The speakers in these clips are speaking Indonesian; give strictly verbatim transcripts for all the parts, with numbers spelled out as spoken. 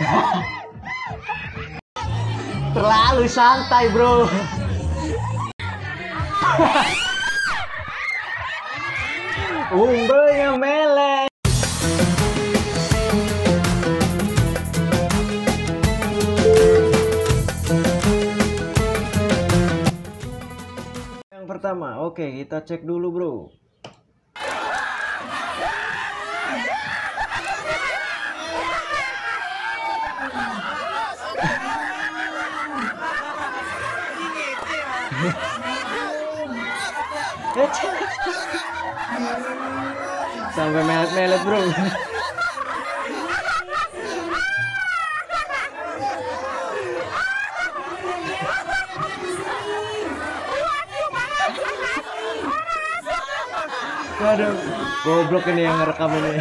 Terlalu santai, bro. Umbelnya melek. Yang pertama, oke, kita cek dulu, bro. Sampai melet-melet, bro. Waduh, goblok ini yang ngerekam ini.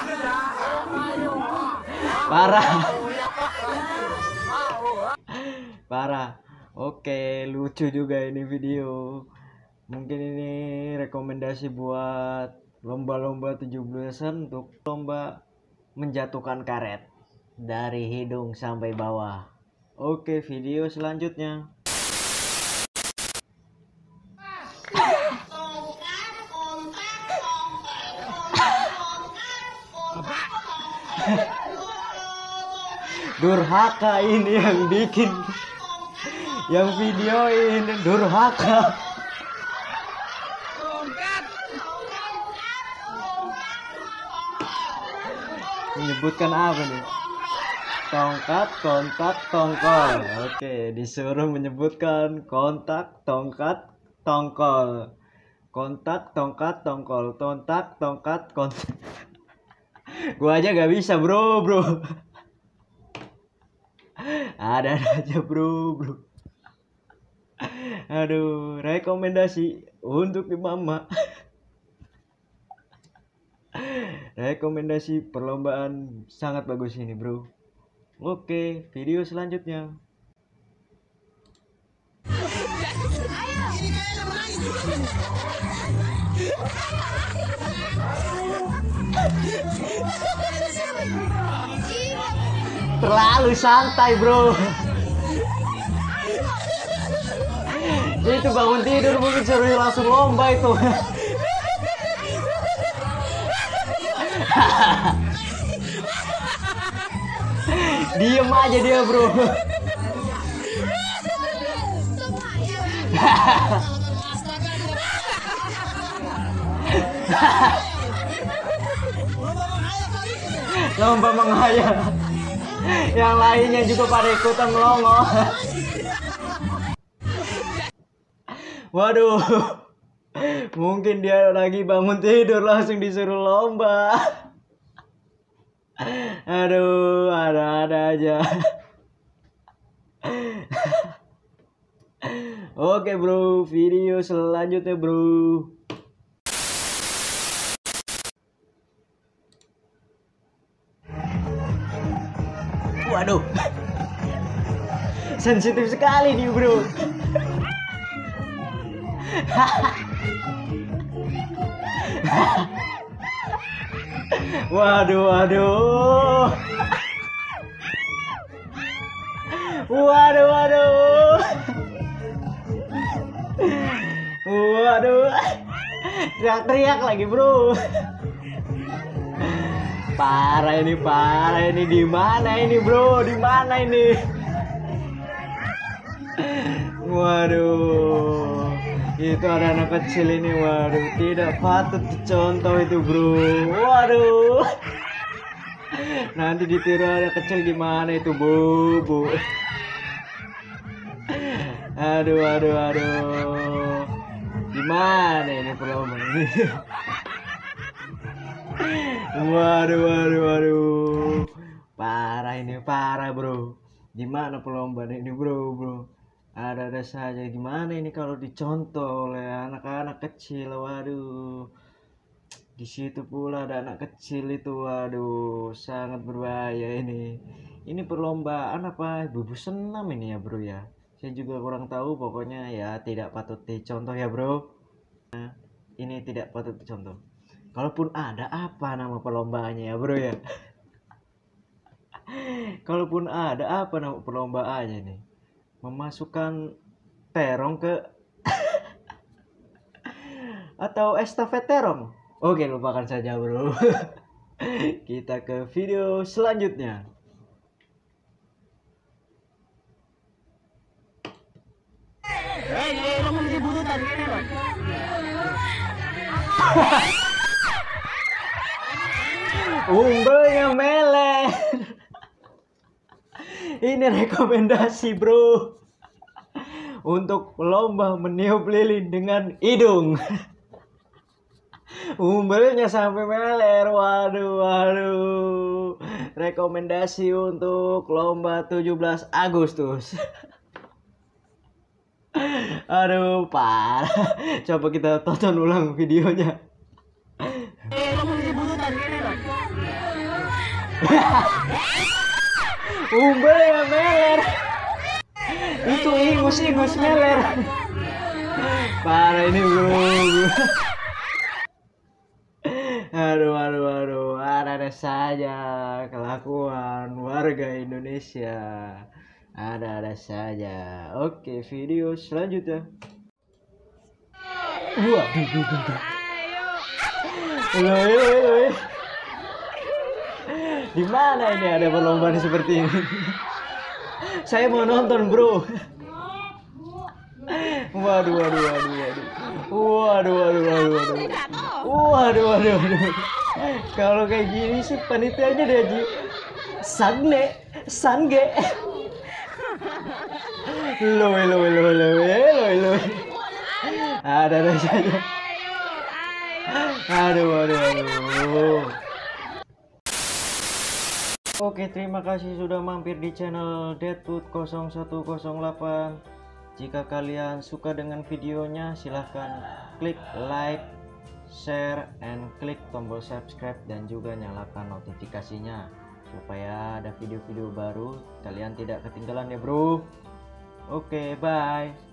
Parah. Parah. Oke, lucu juga ini video. Mungkin ini rekomendasi buat lomba-lomba tujuh belasan untuk lomba menjatuhkan karet dari hidung sampai bawah. Oke, video selanjutnya. Durhaka ini yang bikin, yang video ini durhaka. Menyebutkan apa nih? Tongkat, kontak, tongkol. Oke, disuruh menyebutkan kontak, tongkat, tongkol. Kontak, tongkat, tongkol. Kontak, tongkat, kontak. Gua aja gak bisa, bro, bro. Ada aja, bro, bro. Aduh, rekomendasi untuk mama. Rekomendasi perlombaan sangat bagus ini, bro. Oke, video selanjutnya. Terlalu santai, bro. Itu bangun tidur mungkin suruh langsung lomba itu. Diem aja dia, bro. Lomba menghayal. Yang lainnya juga pada ikutan melongo. Waduh, mungkin dia lagi bangun tidur langsung disuruh lomba. Aduh, ada-ada aja. Oke, bro, video selanjutnya, bro. Waduh, sensitif sekali nih, bro. Waduh, waduh. Waduh, waduh. Waduh. Teriak-teriak lagi, bro. Parah ini, parah ini. Di mana ini, bro? Di mana ini? Waduh. Itu ada anak kecil ini, waduh, tidak patut dicontoh itu, bro. Waduh, nanti ditiru anak kecil gimana itu, bu, bu. Aduh, aduh, aduh, gimana ini perlombaan ini? Waduh, waduh, waduh, parah ini, parah, bro. Gimana perlombaan ini, bro, bro? Ada-ada saja. Gimana ini kalau dicontoh oleh anak-anak kecil? Waduh, di situ pula ada anak kecil itu. Waduh, sangat berbahaya ini. Ini perlombaan apa? Bubu senam ini ya, bro ya. Saya juga kurang tahu. Pokoknya ya tidak patut dicontoh ya, bro. Nah, ini tidak patut dicontoh. Kalaupun ada, apa nama perlombaannya ya, bro ya? Kalaupun ada, apa nama perlombaannya nih? Memasukkan terong ke atau estafet terong? Oke, lupakan saja bro. Kita ke video selanjutnya. Umbelnya meler. Ini rekomendasi bro untuk lomba meniup lilin dengan hidung. Umbelnya sampai meler. Waduh, waduh. Rekomendasi untuk lomba tujuh belas Agustus. Aduh, parah. Coba kita tonton ulang videonya. Umbelnya meler. Itu ingus-ingus meler. Parah ini bro. Aduh, aduh, aduh. Ada-ada saja kelakuan warga Indonesia. Ada-ada saja. Oke, video selanjutnya. Waduh, duh, duh, duh. Loh, loh, loh. Di mana ini ada perlombaan seperti ini? Saya mau nonton, bro. Waduh, waduh, waduh, waduh. Waduh, waduh, waduh, waduh. Waduh, waduh, waduh. Kalau kayak gini sih panitianya deh, Ji. Sangne, sange. Loe, loe, loe, loe, loe, loe. Ada rasanya. Aduh, aduh, aduh. Oke, terima kasih sudah mampir di channel Deadwood nol satu nol delapan. Jika kalian suka dengan videonya, silahkan klik like, share, and klik tombol subscribe dan juga nyalakan notifikasinya supaya ada video-video baru kalian tidak ketinggalan ya bro. Oke, bye.